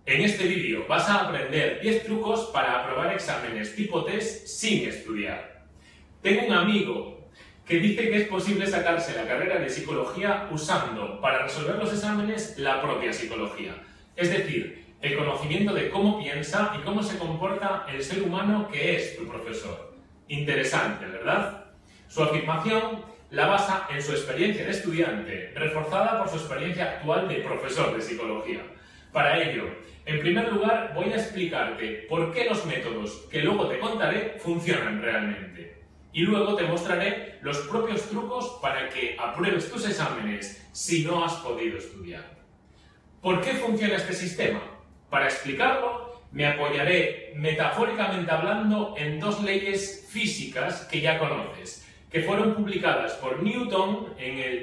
En este vídeo vas a aprender 10 trucos para aprobar exámenes tipo test sin estudiar. Tengo un amigo que dice que es posible sacarse la carrera de psicología usando, para resolver los exámenes, la propia psicología. Es decir, el conocimiento de cómo piensa y cómo se comporta el ser humano que es tu profesor. Interesante, ¿verdad? Su afirmación la basa en su experiencia de estudiante, reforzada por su experiencia actual de profesor de psicología. Para ello, en primer lugar, voy a explicarte por qué los métodos que luego te contaré funcionan realmente. Y luego te mostraré los propios trucos para que apruebes tus exámenes si no has podido estudiar. ¿Por qué funciona este sistema? Para explicarlo, me apoyaré, metafóricamente hablando, en dos leyes físicas que ya conoces, que fueron publicadas por Newton en el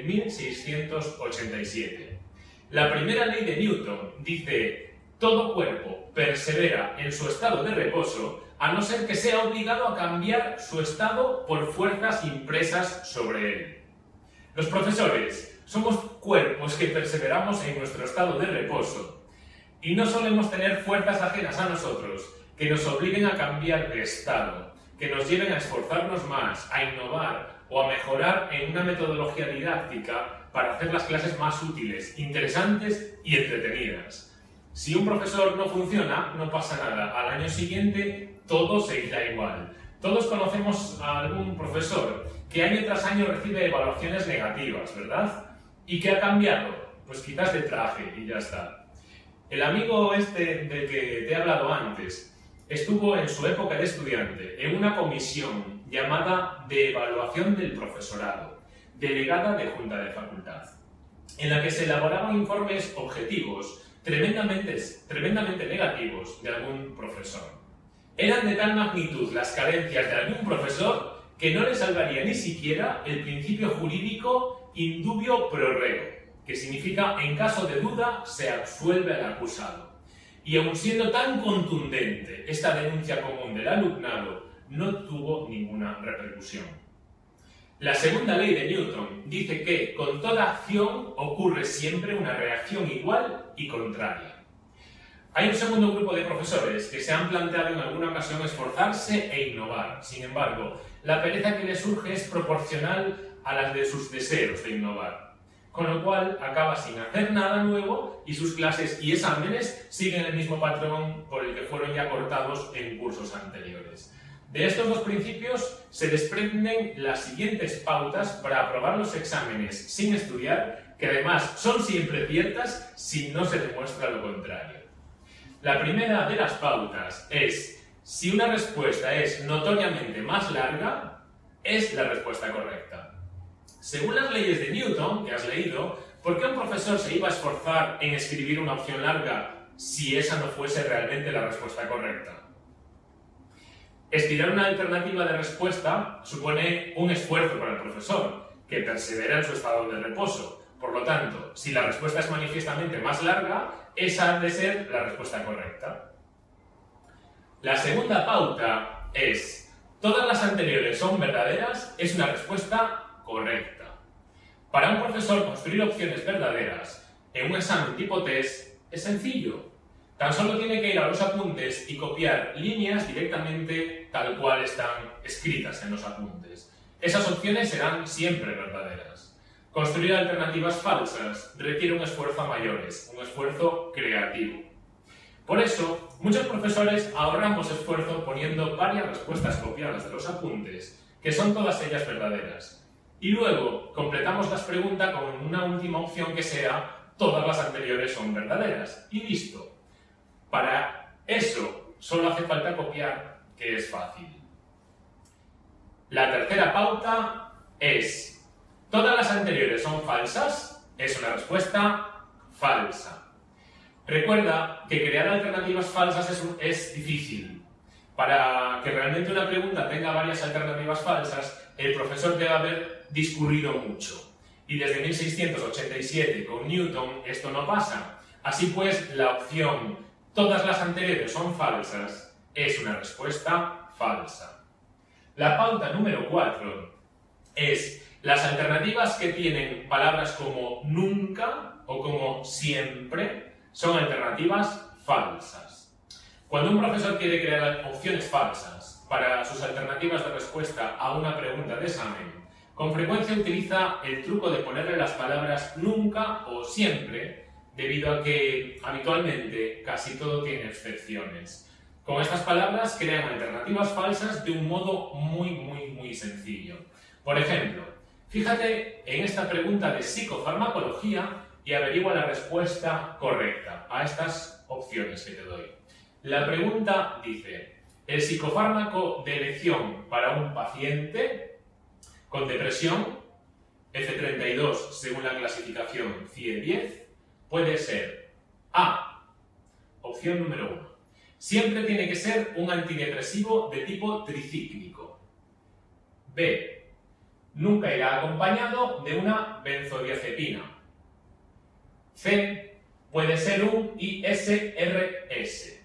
1687. La primera ley de Newton dice: todo cuerpo persevera en su estado de reposo a no ser que sea obligado a cambiar su estado por fuerzas impresas sobre él. Los profesores somos cuerpos que perseveramos en nuestro estado de reposo y no solemos tener fuerzas ajenas a nosotros que nos obliguen a cambiar de estado, que nos lleven a esforzarnos más, a innovar o a mejorar en una metodología didáctica para hacer las clases más útiles, interesantes y entretenidas. Si un profesor no funciona, no pasa nada. Al año siguiente todo seguirá igual. Todos conocemos a algún profesor que año tras año recibe evaluaciones negativas, ¿verdad? ¿Y qué ha cambiado? Pues quizás de traje y ya está. El amigo este del que te he hablado antes estuvo en su época de estudiante en una comisión llamada de evaluación del profesorado, delegada de Junta de Facultad, en la que se elaboraban informes objetivos tremendamente negativos de algún profesor. Eran de tal magnitud las carencias de algún profesor que no le salvaría ni siquiera el principio jurídico in dubio pro reo, que significa en caso de duda se absuelve al acusado. Y aun siendo tan contundente esta denuncia común del alumnado, no tuvo ninguna repercusión. La segunda ley de Newton dice que con toda acción ocurre siempre una reacción igual y contraria. Hay un segundo grupo de profesores que se han planteado en alguna ocasión esforzarse e innovar. Sin embargo, la pereza que les surge es proporcional a la de sus deseos de innovar, con lo cual acaba sin hacer nada nuevo y sus clases y exámenes siguen el mismo patrón por el que fueron ya cortados en cursos anteriores. De estos dos principios se desprenden las siguientes pautas para aprobar los exámenes sin estudiar, que además son siempre ciertas si no se demuestra lo contrario. La primera de las pautas es: si una respuesta es notoriamente más larga, es la respuesta correcta. Según las leyes de Newton que has leído, ¿por qué un profesor se iba a esforzar en escribir una opción larga si esa no fuese realmente la respuesta correcta? Estirar una alternativa de respuesta supone un esfuerzo para el profesor, que persevera en su estado de reposo. Por lo tanto, si la respuesta es manifiestamente más larga, esa ha de ser la respuesta correcta. La segunda pauta es: todas las anteriores son verdaderas, es una respuesta correcta. Para un profesor, construir opciones verdaderas en un examen tipo test es sencillo. Tan solo tiene que ir a los apuntes y copiar líneas directamente tal cual están escritas en los apuntes. Esas opciones serán siempre verdaderas. Construir alternativas falsas requiere un esfuerzo a mayores, un esfuerzo creativo. Por eso, muchos profesores ahorramos esfuerzo poniendo varias respuestas copiadas de los apuntes, que son todas ellas verdaderas. Y luego completamos las preguntas con una última opción que sea: todas las anteriores son verdaderas. Y listo. Para eso solo hace falta copiar, que es fácil. La tercera pauta es: ¿todas las anteriores son falsas? Es una respuesta falsa. Recuerda que crear alternativas falsas es difícil. Para que realmente una pregunta tenga varias alternativas falsas, el profesor debe haber discurrido mucho. Y desde 1687, con Newton, esto no pasa. Así pues, la opción todas las anteriores son falsas es una respuesta falsa. La pauta número 4 es: las alternativas que tienen palabras como nunca o como siempre son alternativas falsas. Cuando un profesor quiere crear opciones falsas para sus alternativas de respuesta a una pregunta de examen, con frecuencia utiliza el truco de ponerle las palabras nunca o siempre, debido a que habitualmente casi todo tiene excepciones. Con estas palabras crean alternativas falsas de un modo muy sencillo. Por ejemplo, fíjate en esta pregunta de psicofarmacología y averigua la respuesta correcta a estas opciones que te doy. La pregunta dice: ¿el psicofármaco de elección para un paciente con depresión, F32 según la clasificación CIE-10, puede ser A, opción número 1, siempre tiene que ser un antidepresivo de tipo tricíclico. B, nunca irá acompañado de una benzodiazepina. C, puede ser un ISRS.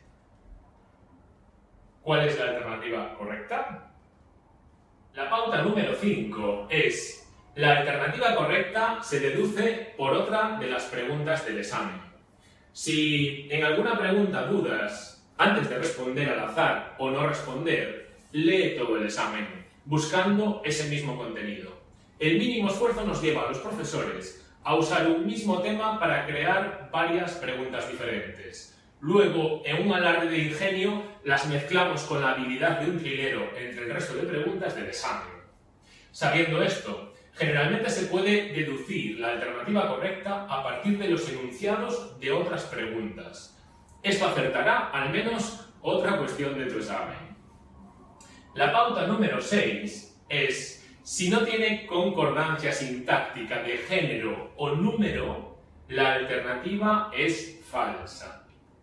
¿Cuál es la alternativa correcta? La pauta número 5 es: la alternativa correcta se deduce por otra de las preguntas del examen. Si en alguna pregunta dudas antes de responder al azar o no responder, lee todo el examen, buscando ese mismo contenido. El mínimo esfuerzo nos lleva a los profesores a usar un mismo tema para crear varias preguntas diferentes. Luego, en un alarde de ingenio, las mezclamos con la habilidad de un trilero entre el resto de preguntas del examen. Sabiendo esto, generalmente se puede deducir la alternativa correcta a partir de los enunciados de otras preguntas. Esto acertará al menos otra cuestión de tu examen. La pauta número 6 es: si no tiene concordancia sintáctica de género o número, la alternativa es falsa.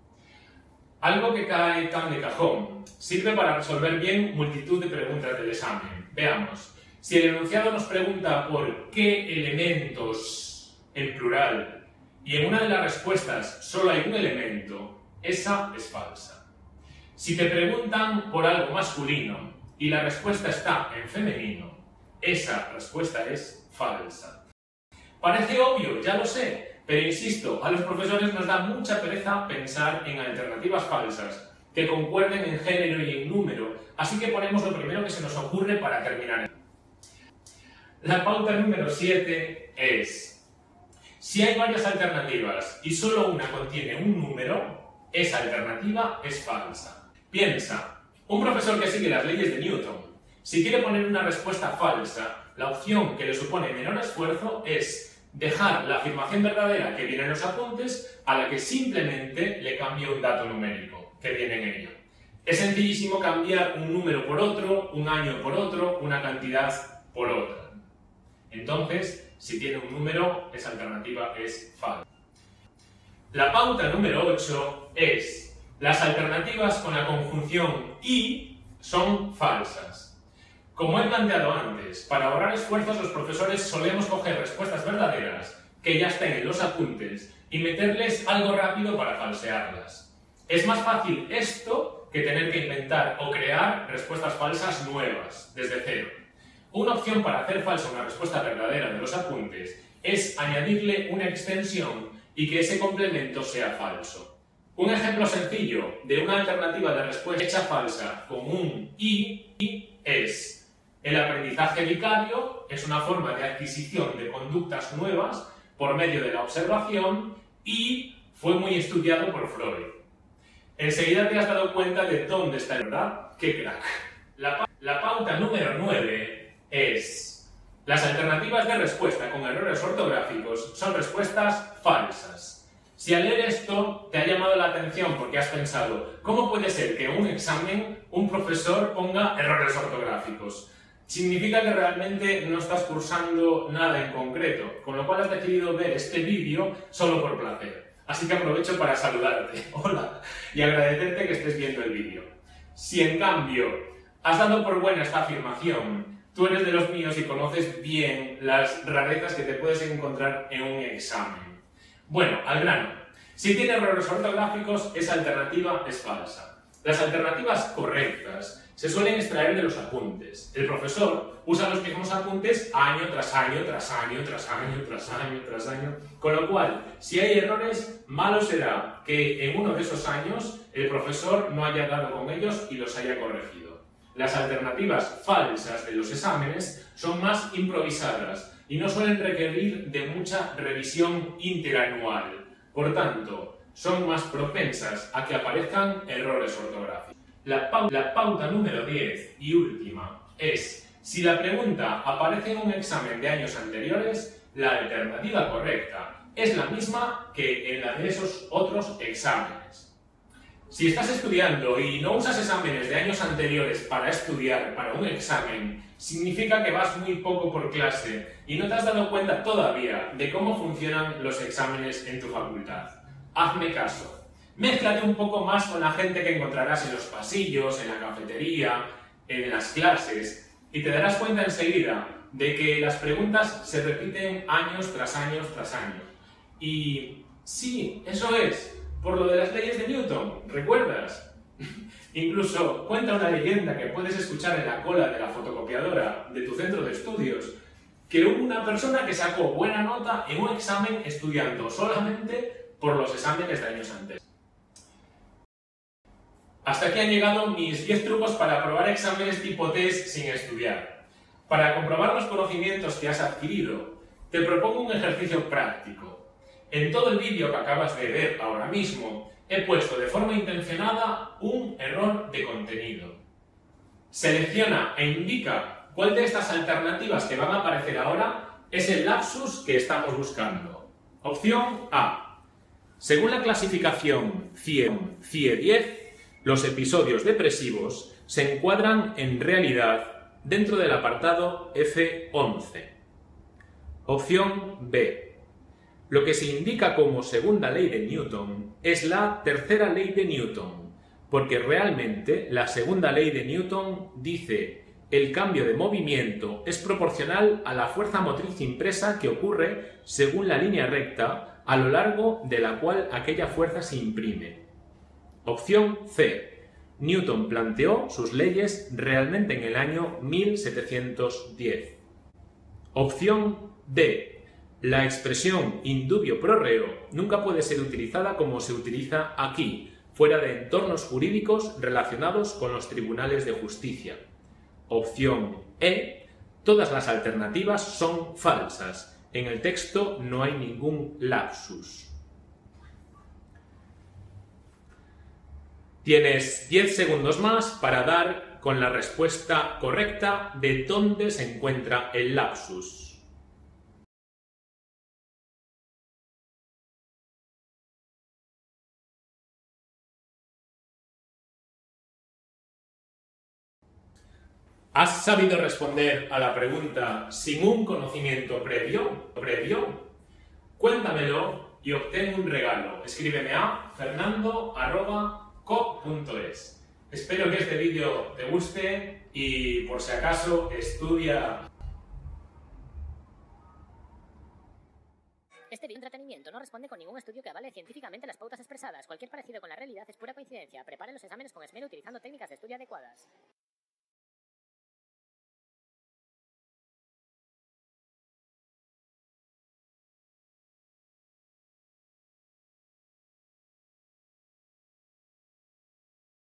Algo que cae tan de cajón sirve para resolver bien multitud de preguntas del examen. Veamos. Si el enunciado nos pregunta por qué elementos en plural y en una de las respuestas solo hay un elemento, esa es falsa. Si te preguntan por algo masculino y la respuesta está en femenino, esa respuesta es falsa. Parece obvio, ya lo sé, pero insisto, a los profesores nos da mucha pereza pensar en alternativas falsas que concuerden en género y en número, así que ponemos lo primero que se nos ocurre para terminar. La pauta número 7 es: si hay varias alternativas y solo una contiene un número, esa alternativa es falsa. Piensa, un profesor que sigue las leyes de Newton, si quiere poner una respuesta falsa, la opción que le supone menor esfuerzo es dejar la afirmación verdadera que viene en los apuntes a la que simplemente le cambie un dato numérico que viene en ella. Es sencillísimo cambiar un número por otro, un año por otro, una cantidad por otra. Entonces, si tiene un número, esa alternativa es falsa. La pauta número 8 es: las alternativas con la conjunción y son falsas. Como he planteado antes, para ahorrar esfuerzos los profesores solemos coger respuestas verdaderas que ya estén en los apuntes y meterles algo rápido para falsearlas. Es más fácil esto que tener que inventar o crear respuestas falsas nuevas, desde cero. Una opción para hacer falsa una respuesta verdadera de los apuntes es añadirle una extensión y que ese complemento sea falso. Un ejemplo sencillo de una alternativa de respuesta hecha falsa con un y es: el aprendizaje vicario es una forma de adquisición de conductas nuevas por medio de la observación y fue muy estudiado por Freud. Enseguida te has dado cuenta de dónde está, ¿verdad? ¡Qué crack! La pauta número 9 es: las alternativas de respuesta con errores ortográficos son respuestas falsas. Si al leer esto te ha llamado la atención porque has pensado: ¿cómo puede ser que en un examen un profesor ponga errores ortográficos? Significa que realmente no estás cursando nada en concreto, con lo cual has decidido ver este vídeo solo por placer. Así que aprovecho para saludarte, hola, y agradecerte que estés viendo el vídeo. Si en cambio has dado por buena esta afirmación, tú eres de los míos y conoces bien las rarezas que te puedes encontrar en un examen. Bueno, al grano. Si tiene errores ortográficos, esa alternativa es falsa. Las alternativas correctas se suelen extraer de los apuntes. El profesor usa los mismos apuntes año tras año, tras año, tras año, tras año, tras año, con lo cual, si hay errores, malo será que en uno de esos años el profesor no haya dado con ellos y los haya corregido. Las alternativas falsas de los exámenes son más improvisadas y no suelen requerir de mucha revisión interanual. Por tanto, son más propensas a que aparezcan errores ortográficos. La pauta número 10 y última es: si la pregunta aparece en un examen de años anteriores, la alternativa correcta es la misma que en la de esos otros exámenes. Si estás estudiando y no usas exámenes de años anteriores para estudiar para un examen, significa que vas muy poco por clase y no te has dado cuenta todavía de cómo funcionan los exámenes en tu facultad. Hazme caso. Mézclate un poco más con la gente que encontrarás en los pasillos, en la cafetería, en las clases, y te darás cuenta enseguida de que las preguntas se repiten años tras años tras años. Y sí, eso es, por lo de las leyes de Newton, ¿recuerdas? Incluso cuenta una leyenda que puedes escuchar en la cola de la fotocopiadora de tu centro de estudios, que hubo una persona que sacó buena nota en un examen estudiando solamente por los exámenes de años antes. Hasta aquí han llegado mis 10 trucos para aprobar exámenes tipo test sin estudiar. Para comprobar los conocimientos que has adquirido, te propongo un ejercicio práctico. En todo el vídeo que acabas de ver ahora mismo, he puesto de forma intencionada un error de contenido. Selecciona e indica cuál de estas alternativas que van a aparecer ahora es el lapsus que estamos buscando. Opción A. Según la clasificación CIE 10, los episodios depresivos se encuadran en realidad dentro del apartado F11. Opción B. Lo que se indica como segunda ley de Newton es la tercera ley de Newton, porque realmente la segunda ley de Newton dice: el cambio de movimiento es proporcional a la fuerza motriz impresa que ocurre según la línea recta a lo largo de la cual aquella fuerza se imprime. Opción C. Newton planteó sus leyes realmente en el año 1710. Opción D. La expresión in dubio pro reo nunca puede ser utilizada como se utiliza aquí, fuera de entornos jurídicos relacionados con los tribunales de justicia. Opción E. Todas las alternativas son falsas. En el texto no hay ningún lapsus. Tienes 10 segundos más para dar con la respuesta correcta de dónde se encuentra el lapsus. ¿Has sabido responder a la pregunta sin un conocimiento previo? Cuéntamelo y obtén un regalo. Escríbeme a fernando@co.es. Espero que este vídeo te guste y, por si acaso, estudia. Este video de entretenimiento no responde con ningún estudio que avale científicamente las pautas expresadas. Cualquier parecido con la realidad es pura coincidencia. Prepare los exámenes con esmero utilizando técnicas de estudio adecuadas.